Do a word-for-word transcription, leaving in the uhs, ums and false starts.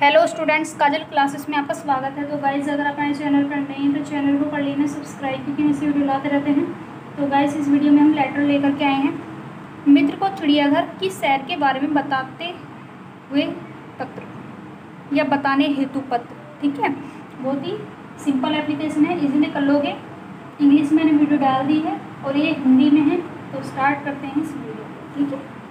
Hello students, काजल classes में आपका स्वागत है। तो गाइस, अगर आप हमारे चैनल पर नए हैं तो चैनल को कर लेना सब्सक्राइब, क्योंकि हम ऐसी वीडियो लाते रहते हैं। तो गाइस, इस वीडियो में हम लेटर लेकर के आए हैं, मित्र को चिड़ियाघर की सैर के बारे में बताते हुए पत्र या बताने हेतु पत्र। ठीक है, बहुत ही सिंपल एप्लीकेशन है, इजीली कर लोगे। इंग्लिश में मैंने वीडियो डाल दी है और ये हिंदी में है। तो स्टार्ट करते हैं इस वीडियो को। ठीक है।